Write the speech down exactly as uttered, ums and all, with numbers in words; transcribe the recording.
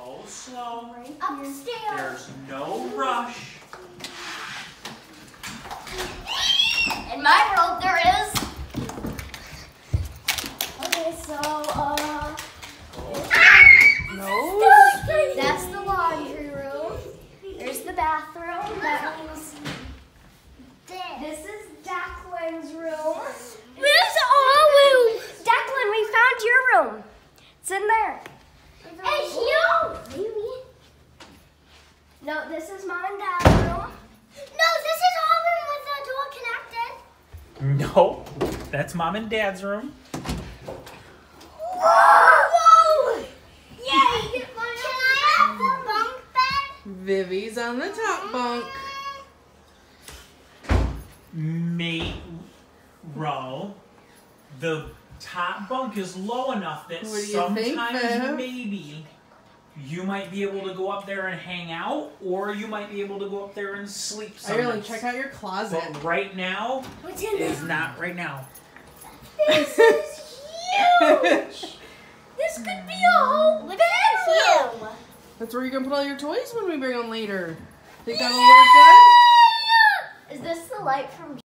Go slow. Upstairs. There's no rush. In my world, there is. Okay, so, uh... No. That's the laundry room. There's the bathroom. That means... This is Declan's room. Where's our room? Declan, we found your room. It's in there. It's you. No, this is Mom and Dad's room. No, this is our room with the door connected. No, that's Mom and Dad's room. Whoa! Yay! Can I have the bunk bed? Vivi's on the top bunk. Mate row. The top bunk is low enough that What do you think, sometimes Viv? maybe you might be able to go up there and hang out, or you might be able to go up there and sleep I some really nights. check out your closet. But right now What's in is there? not right now. This is huge. This could be a whole bedroom. That's where you're gonna put all your toys when we bring them later. Think that'll work good? Is this the light from